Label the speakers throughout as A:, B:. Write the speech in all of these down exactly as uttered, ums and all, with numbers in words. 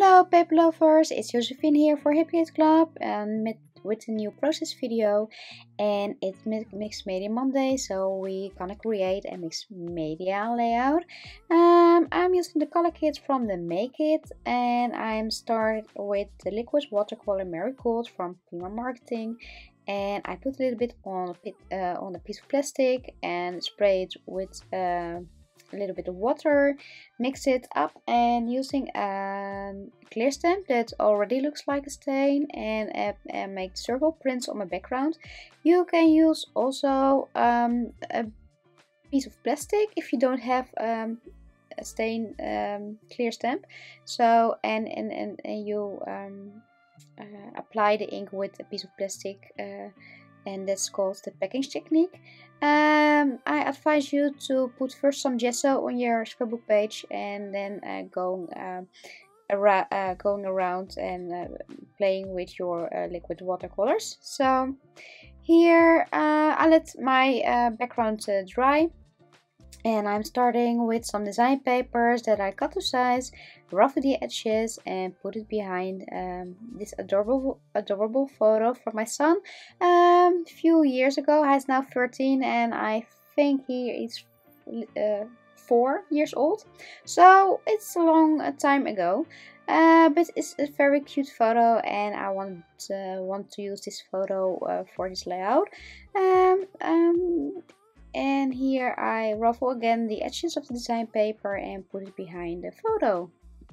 A: Hello paper lovers, it's Josephine here for HippieKit Club and with, with a new process video, and it's Mixed Media Monday, so we gonna create a mixed media layout. Um, I'm using the color kit from the Make It, and I'm started with the liquid watercolor Marigold from Prima Marketing, and I put a little bit on a, uh, on a piece of plastic and spray it with uh, a little bit of water, mix it up, and using a clear stamp that already looks like a stain, and, uh, and make circle prints on my background. You can use also um, a piece of plastic if you don't have um, a stain um, clear stamp. So and and and, and you um, uh, apply the ink with a piece of plastic. Uh, and that's called the package technique. Um, I advise you to put first some gesso on your scrapbook page and then uh, going, uh, ara uh, going around and uh, playing with your uh, liquid watercolors. So here uh, I let my uh, background uh, dry. And I'm starting with some design papers that I cut to size, rough the edges, and put it behind um, this adorable adorable photo from my son. Um, a few years ago, he's now thirteen, and I think he is uh, four years old. So it's a long time ago. Uh, but it's a very cute photo, and I want uh, want to use this photo uh, for this layout. Um, um, And here I ruffle again the edges of the design paper and put it behind the photo.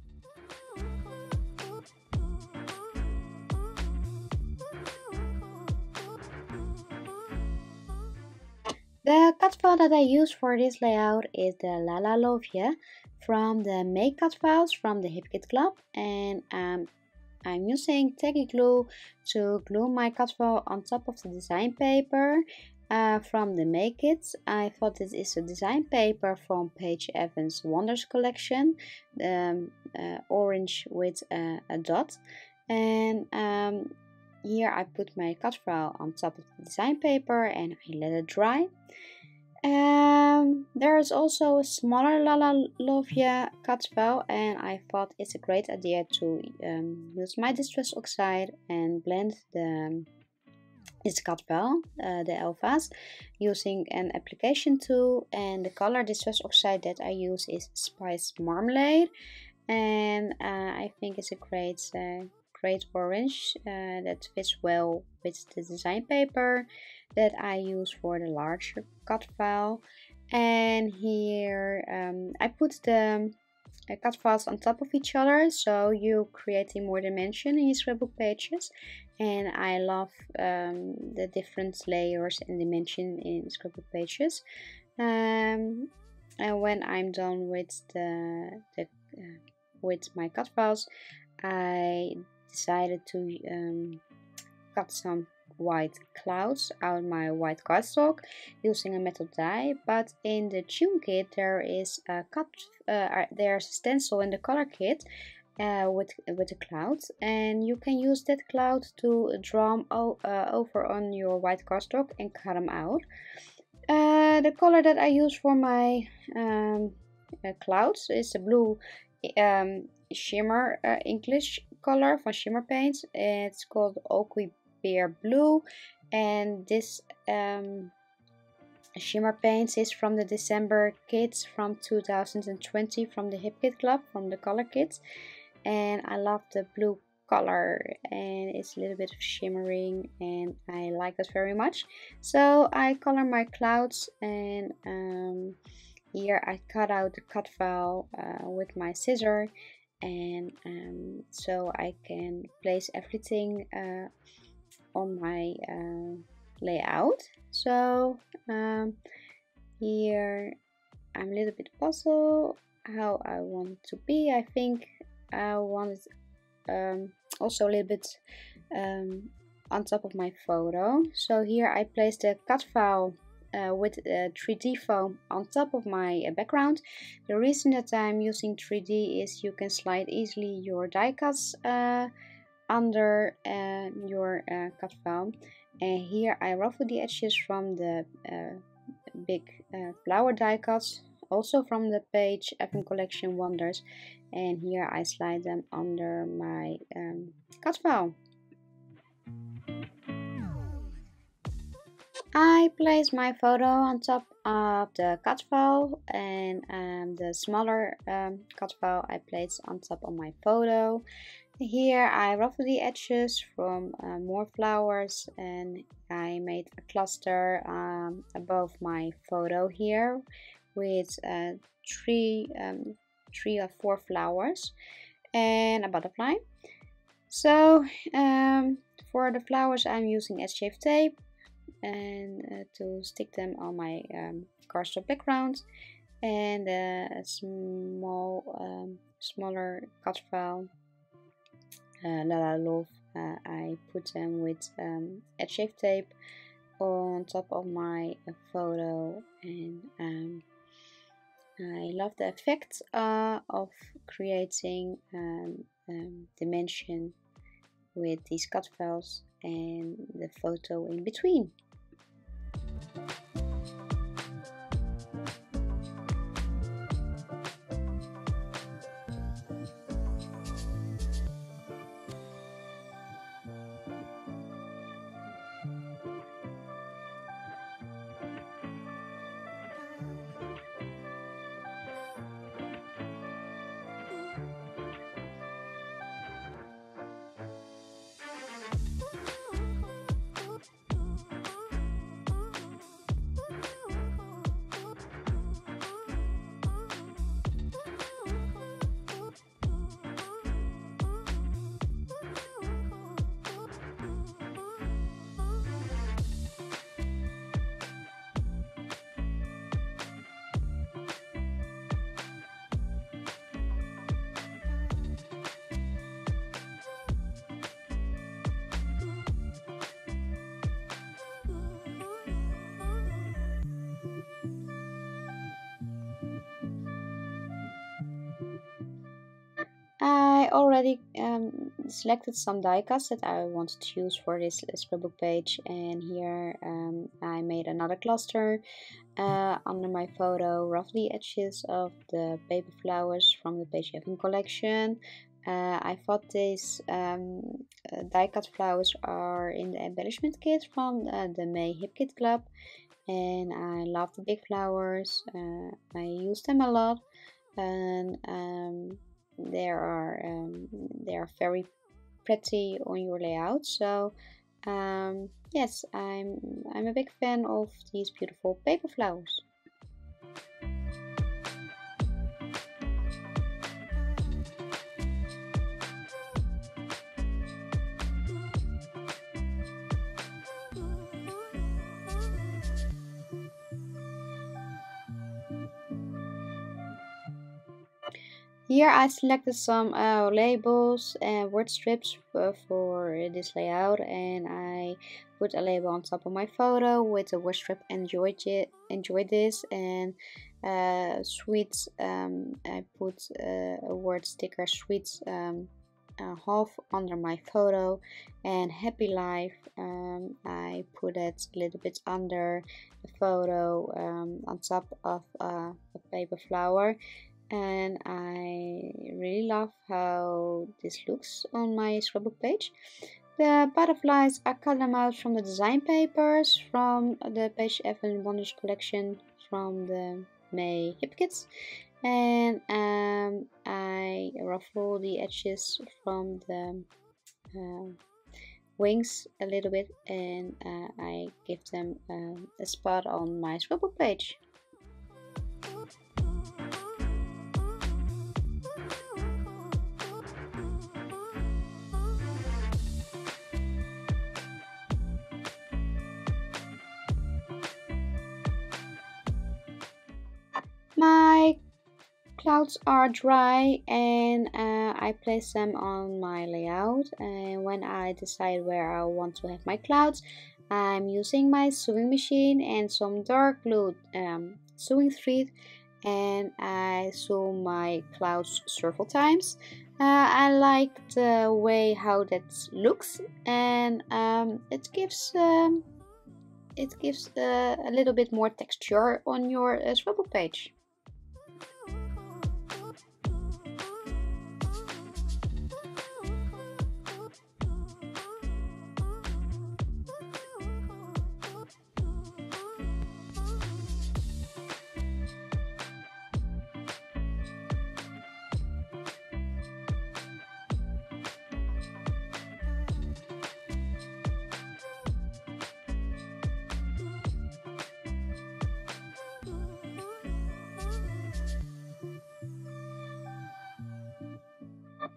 A: The cut file that I use for this layout is the Lala Lovia from the Make Cut Files from the HippieKit Club, and um, I'm using tacky glue to glue my cut file on top of the design paper. Uh, from the Make It. I thought this is a design paper from Paige Evans Wonders collection, um, uh, orange with uh, a dot, and um, here I put my cut file on top of the design paper and I let it dry. Um, there is also a smaller Lala Lovia cut file, and I thought it's a great idea to um, use my Distress Oxide and blend the It's cut file, uh, the alphas, using an application tool, and the color Distress Oxide that I use is Spice Marmalade, and uh, I think it's a great, uh, great orange uh, that fits well with the design paper that I use for the larger cut file. And here um, I put the uh, cut files on top of each other, so you creating more dimension in your scrapbook pages. And I love um, the different layers and dimension in scrapbook pages. Um, and when I'm done with the, the uh, with my cut files, I decided to um, cut some white clouds out of my white cardstock using a metal die. But in the tune kit there is a cut, uh, there's a stencil in the color kit. Uh, with with the clouds, and you can use that cloud to draw them uh, over on your white cardstock and cut them out. Uh, the color that I use for my um, uh, clouds is the blue um, shimmer uh, English color from Shimmer Paints. It's called Oaky Bear Blue, and this um, Shimmer Paints is from the December kits from two thousand twenty from the HippieKit Club, from the color kits. And I love the blue color, and it's a little bit of shimmering, and I like that very much. So I color my clouds, and um, here I cut out the cut file uh, with my scissor, and um, so I can place everything uh, on my uh, layout. So um, here I'm a little bit puzzled how I want it to be. I think I wanted um, also a little bit um, on top of my photo. So here I placed the cut file uh, with uh, three D foam on top of my uh, background. The reason that I'm using three D is you can slide easily your die cuts uh, under uh, your uh, cut file. And here I ruffle the edges from the uh, big uh, flower die cuts also from the page F M Collection Wonders, and here I slide them under my um, cut file. I place my photo on top of the cut file, and um, the smaller um, cut file I place on top of my photo. Here I ruffle the edges from uh, more flowers, and I made a cluster um, above my photo here with uh, three, um, three or four flowers and a butterfly. So um, for the flowers I'm using S-shaped tape and uh, to stick them on my um, cardstock background, and a small um, smaller cut file uh, La La Love, uh, I put them with um, S-shaped tape on top of my uh, photo, and um, I love the effect uh, of creating um, um, dimension with these cut files and the photo in between. I already um, selected some die cuts that I wanted to use for this scrapbook page, and here um, I made another cluster uh, under my photo, roughly edges of the paper flowers from the Page F M collection. Uh, I thought these um, uh, die cut flowers are in the embellishment kit from uh, the May Hip Kit Club, and I love the big flowers. Uh, I use them a lot, and um, they are um, they are very pretty on your layout. So um, yes, I'm I'm a big fan of these beautiful paper flowers. Here I selected some uh, labels and word strips for, for this layout, and I put a label on top of my photo with the word strip enjoyed it, enjoyed this, and uh, sweets. Um, I put uh, a word sticker sweets um, uh, half under my photo, and happy life. Um, I put it a little bit under the photo um, on top of uh, a paper flower. And I really love how this looks on my scrapbook page. The butterflies, I cut them out from the design papers from the Page F M Wonders collection from the May Hip Kits, and um, I ruffle the edges from the uh, wings a little bit, and uh, I give them uh, a spot on my scrapbook page. My clouds are dry, and uh, I place them on my layout, and when I decide where I want to have my clouds, I'm using my sewing machine and some dark blue um, sewing thread, and I sew my clouds several times. Uh, I like the way how that looks, and um, it gives um, it gives uh, a little bit more texture on your uh, scrapbook page.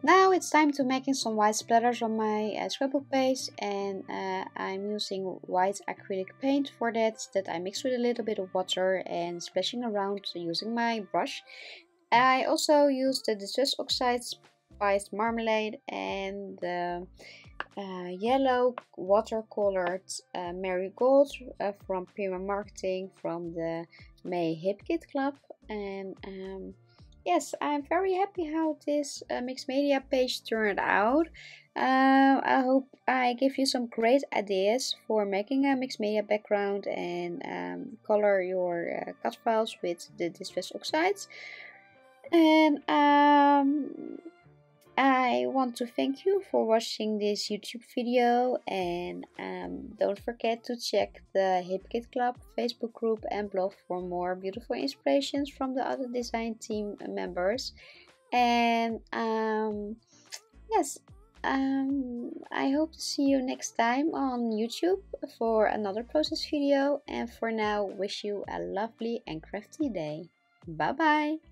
A: Now it's time to making some white splatters on my uh, scrapbook page, and uh, I'm using white acrylic paint for that that I mix with a little bit of water and splashing around using my brush. I also used the Distress Oxide Spiced Marmalade and the uh, yellow watercolored uh, Marigold uh, from Prima Marketing from the May Hip Kit Club. And um, yes, I'm very happy how this uh, mixed media page turned out. Uh, I hope I give you some great ideas for making a mixed media background and um, color your uh, cut files with the Distress Oxides. And um, I want to thank you for watching this YouTube video, and um, don't forget to check the Hip Kit Club Facebook group and blog for more beautiful inspirations from the other design team members. And um, yes, um, I hope to see you next time on YouTube for another process video, and for now wish you a lovely and crafty day. Bye bye!